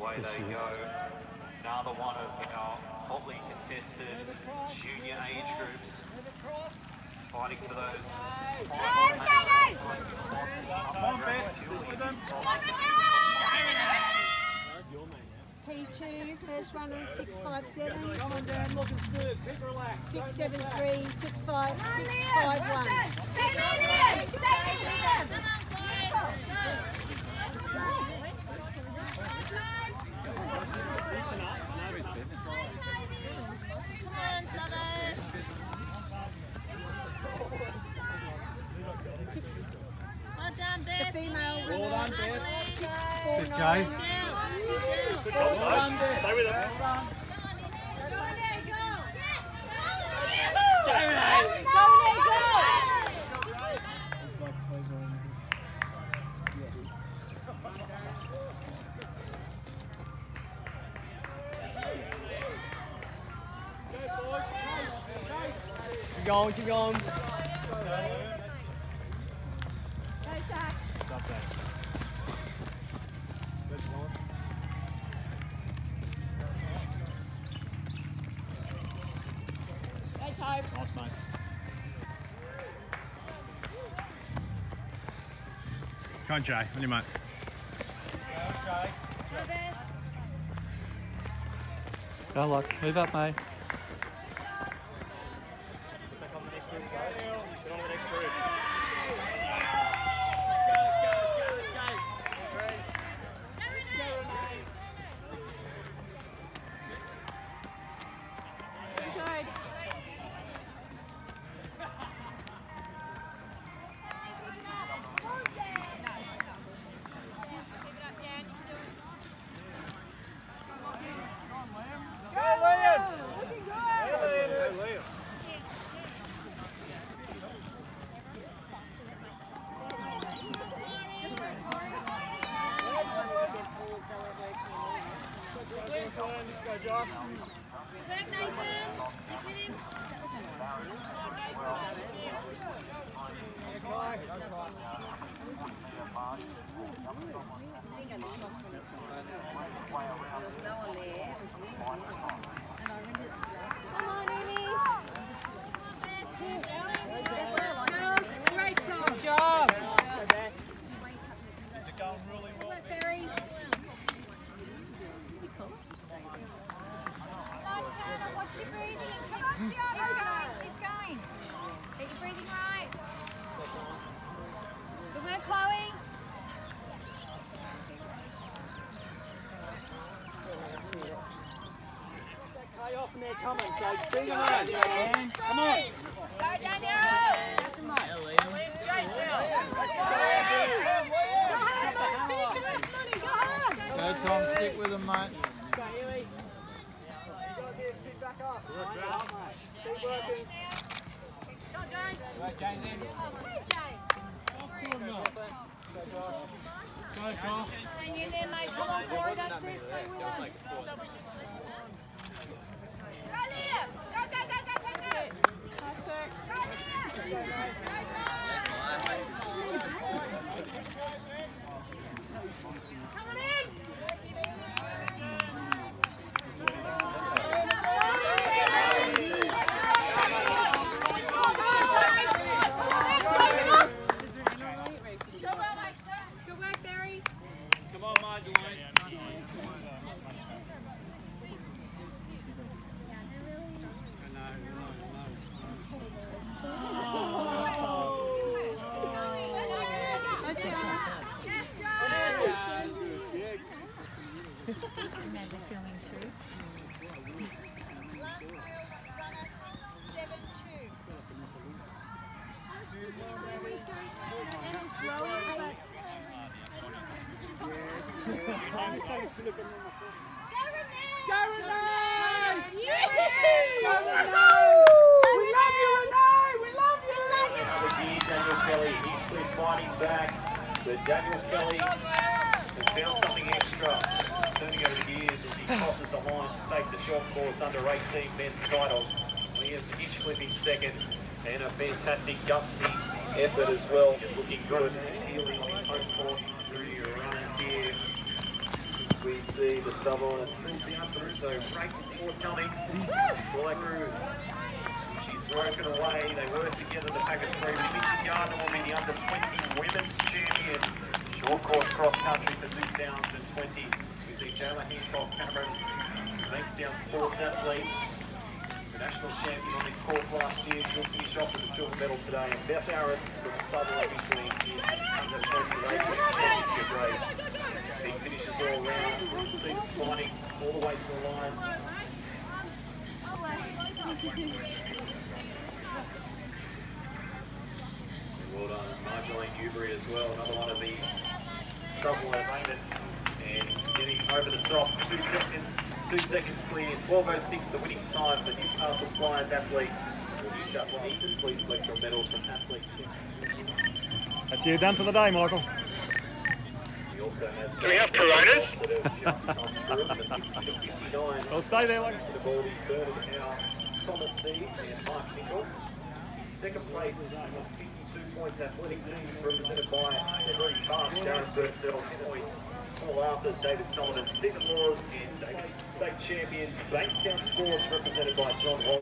away they go. Another one of our hotly contested junior age groups fighting for those. P2, first runner 657. Come on, Dan, looking smooth. Keep relaxed. 673, 65, 651. Stay there! Stay there! Come on, Southern. Well done, Beth. The female winner. Well done, Beth. 649. Well done, Beth. Stay with it. Keep going, keep going. Nice, mate. Come on, Jay. On your mark. Go, look. Move up, mate. Watch your breathing. Come on, Tiana. Keep going. Keep your breathing right. Good work, Chloe. Pay off and they're coming, so bring them on. Come on. Go, Daniel. Go, Tom. Stick with them, mate. Keep working. Right, James in. Go, Tom. Hang in there, mate. Come on, Corey. That's it. Stay with us. Go, Liam. Go, go, go, go, go, go. Nice work. Go, Liam. Come on in. Good work, Barry. Come on, Marge, Dwayne. Remember filming too. Last wheel runner 672. Emma's growing, but... Go, Renee! Yes! Go, Renee! We love you, Renee! We love you! Daniel Kelly, he's still fighting back, but Daniel Kelly has found something extra. Turning over the gears as he crosses the line to take the short course under 18 men's title. Liam Hitchcliffe in second, and a fantastic gutsy effort as well. Looking good. He's healing on his home court through your runners here with see the double and it's down through, so race forthcoming. Black Rouge. She's broken away. They work together to pack it through. Missy Gardner will be the under 20 women's champion. Short course cross country for 2020. We see Jayla Hancock, Cameron, Bankstown sports athlete. The national champion on this course last year. She'll finish off with a silver medal today. And Beth Harris from Southern officially is under 20 racing championship race. Big finishes all around. See them fighting all the way to the line. Well done, Marjolaine Newbury as well. Another one of the trouble that made it. And getting over the top. 2 seconds. 2 seconds clear. 12:06 the winning time for Newcastle Flyers athlete. New South Wales, please select your medals from athlete. That's you done for the day, Michael. We also have Do we have Coronas? Well, stay there, like. The ball is third of our Thomas C and Mark Nickel. Second place is on 52 points. Athletics team represented by February Fast, Darren Birdsell, 10 points. All after David Sullivan, Stephen Laws, and David State champions. Bankstown Sports represented by John Wall.